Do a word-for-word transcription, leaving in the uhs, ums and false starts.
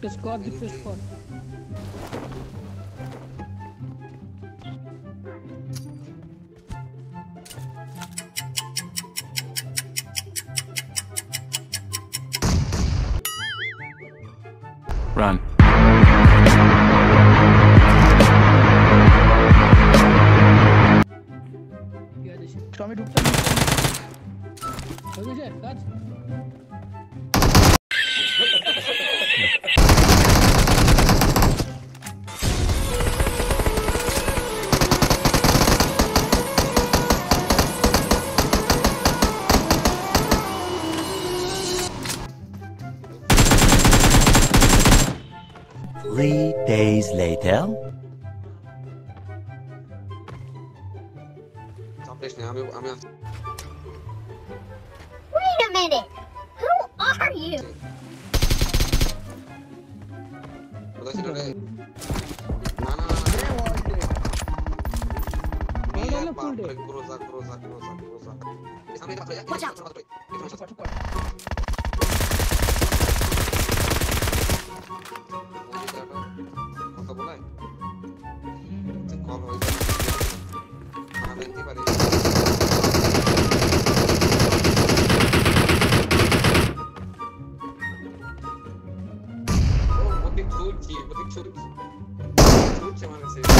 the squad, this is squad. Run. Tommy ঢুকতে না হয়ে গেছে কাজ Three days later. Wait a minute! Who are you? Watch out! Turki, bu da Turki. Turki maalesef.